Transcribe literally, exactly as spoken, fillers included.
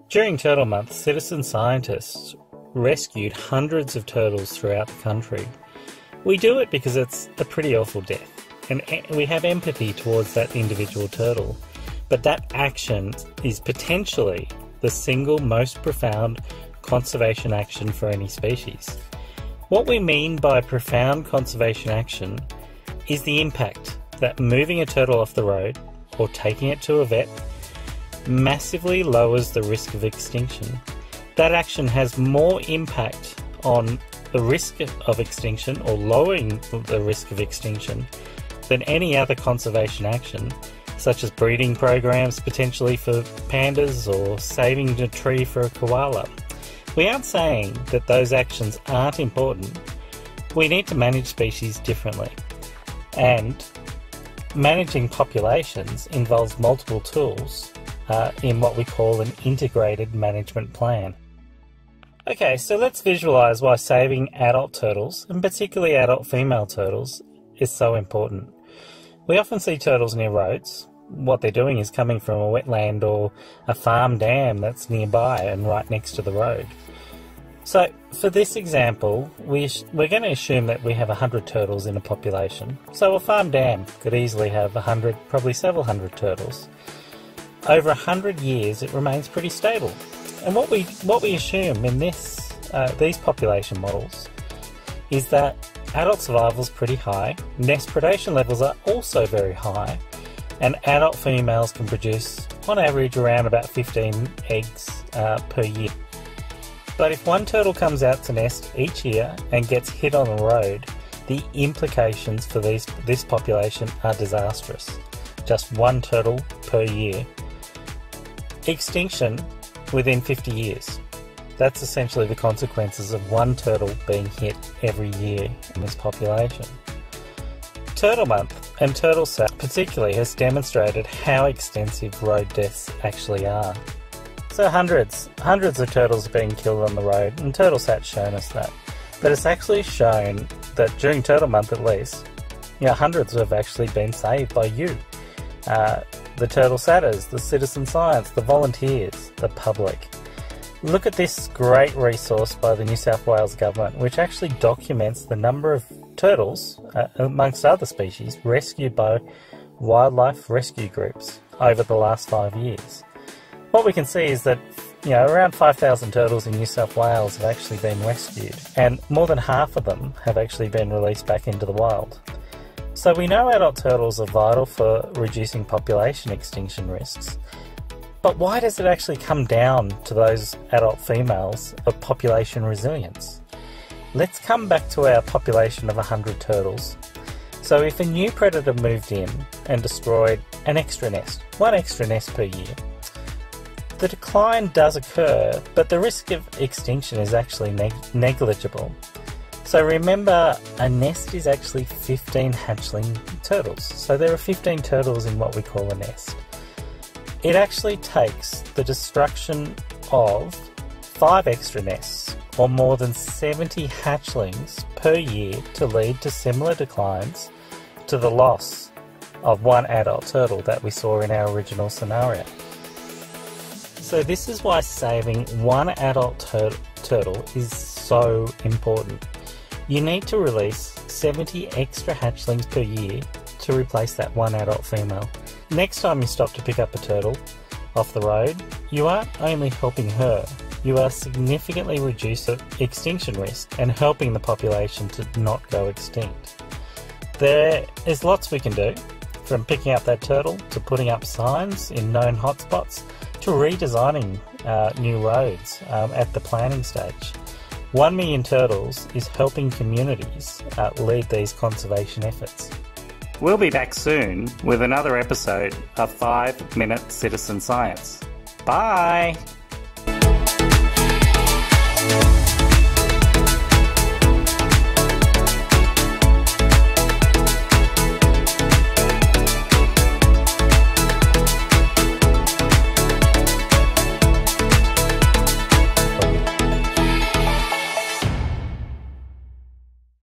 During Turtle Month, citizen scientists rescued hundreds of turtles throughout the country. We do it because it's a pretty awful death, and we have empathy towards that individual turtle. But that action is potentially the single most profound conservation action for any species. What we mean by profound conservation action is the impact that moving a turtle off the road or taking it to a vet massively lowers the risk of extinction. That action has more impact on the risk of extinction or lowering the risk of extinction than any other conservation action, such as breeding programs potentially for pandas or saving a tree for a koala. We aren't saying that those actions aren't important. We need to manage species differently. And managing populations involves multiple tools uh, in what we call an integrated management plan. Okay, so let's visualise why saving adult turtles, and particularly adult female turtles, is so important. We often see turtles near roads. What they're doing is coming from a wetland or a farm dam that's nearby and right next to the road. So for this example, we we're going to assume that we have one hundred turtles in a population. So a farm dam could easily have one hundred, probably several hundred turtles. Over one hundred years it remains pretty stable. And what we what we assume in this uh, these population models is that adult survival is pretty high, nest predation levels are also very high, and adult females can produce on average around about fifteen eggs uh, per year. But if one turtle comes out to nest each year and gets hit on the road, the implications for these this population are disastrous. Just one turtle per year. Extinction within fifty years. That's essentially the consequences of one turtle being hit every year in this population. Turtle Month and TurtleSat particularly has demonstrated how extensive road deaths actually are. So hundreds, hundreds of turtles are being killed on the road, and TurtleSat's shown us that. But it's actually shown that during Turtle Month at least, you know, hundreds have actually been saved by you. Uh, the TurtleSatters, the citizen science, the volunteers, the public. Look at this great resource by the New South Wales Government, which actually documents the number of turtles, uh, amongst other species, rescued by wildlife rescue groups over the last five years. What we can see is that, you know, around five thousand turtles in New South Wales have actually been rescued, and more than half of them have actually been released back into the wild. So we know adult turtles are vital for reducing population extinction risks. But why does it actually come down to those adult females of population resilience? Let's come back to our population of one hundred turtles. So if a new predator moved in and destroyed an extra nest, one extra nest per year, the decline does occur, but the risk of extinction is actually neg negligible. So remember, a nest is actually fifteen hatchling turtles. So there are fifteen turtles in what we call a nest. It actually takes the destruction of five extra nests or more than seventy hatchlings per year to lead to similar declines to the loss of one adult turtle that we saw in our original scenario. So this is why saving one adult tur turtle is so important. You need to release seventy extra hatchlings per year to replace that one adult female. Next time you stop to pick up a turtle off the road, you aren't only helping her, you are significantly reducing extinction risk and helping the population to not go extinct. There is lots we can do, from picking up that turtle to putting up signs in known hotspots to redesigning uh, new roads um, at the planning stage. One million Turtles is helping communities uh, lead these conservation efforts. We'll be back soon with another episode of five minute Citizen Science. Bye!